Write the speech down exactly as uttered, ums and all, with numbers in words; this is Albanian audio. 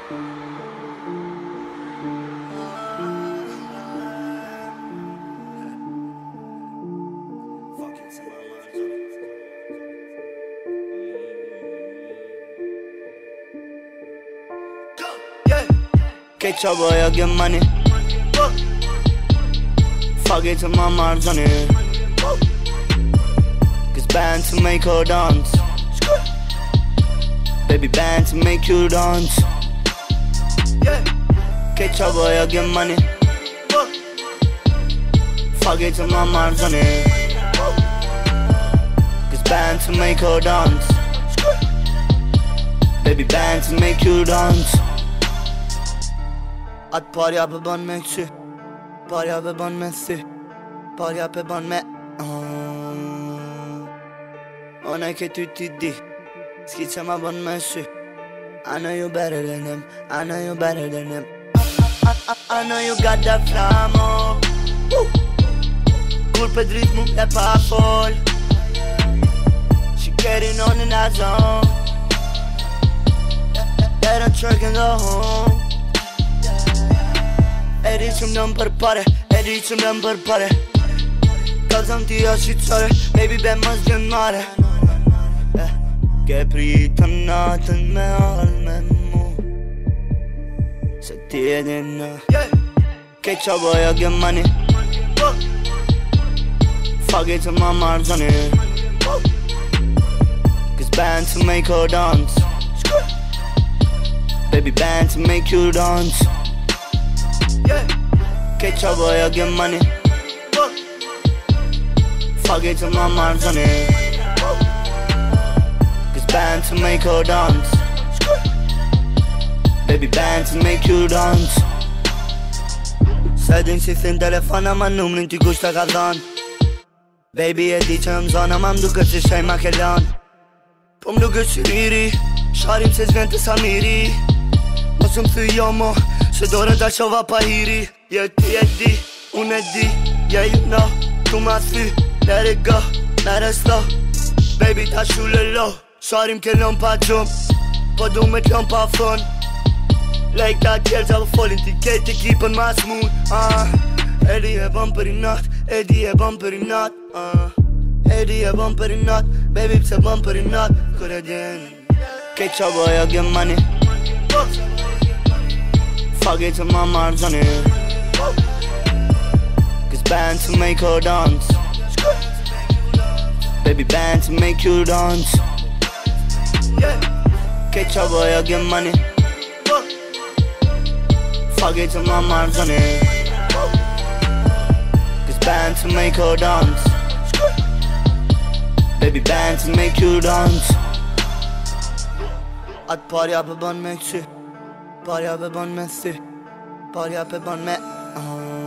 Get your boy, I get money. Fuck it to my Marzani. Cause band to make her dance. Baby band to make you dance. Get your boy, I get money. Fuck it to my Marzani. Cause band to make her dance. Baby band to make you dance. At parja pe ban me këqy, parja pe ban me sy, parja pe ban me Ona ke ty ti di, s'ki që ma ban me sy. I know you better than him, I know you better than him. I, I, I know you got that flamo. Kur pe drit mu e pa fol. She getting on in that zone. Let her twerk and go home. Eri që më nëm për pare, eri që më nëm për pare. Kalzëm ti o shqyqore, baby be mës gjën mare. eh, Ke pritën natën me all me mu, se ti e din në Ke qa boy, I get money. Fuck it to my Marzani. Cause band to make her dance. Baby band to make you dance. Get your boy, I get money. Fuck it to my Marzani. Cause band to make her dance. Baby band to make you dance. Se din si thin telefona ma numrin t'i kush ta ka dhan. Baby e di që më zona ma m'duke që shej ma ke lan. Po m'duke që riri, sharim se zven të samiri. Mos më thuj jo mo, se dore ta qova pa hiri. Yeah, ti e di, unë e di, yeah you know. Tu ma thy, let it go, let it slow. Baby ta shulle low, sharim ke lon pa gjum, po du me t'lon pa fun. Like ta tjerë qa po folin, ti kejt ekipën ma smooth. uh. Edi e bëm për i nat, Edi e bëm për i nat, uh. Edi e bëm për i nat, baby pse bëm për i nat. Kur e din, ke qa boy, I get money. Fuck it to my Marzani. Cause band to make her dance. Baby band to make you dance. Get your boy, I get money. Fuck it to my Marzani. Cause band to make her dance. Baby band to make you dance. At parja pe ban me këqy, parja pe ban me sy, parja pe ban me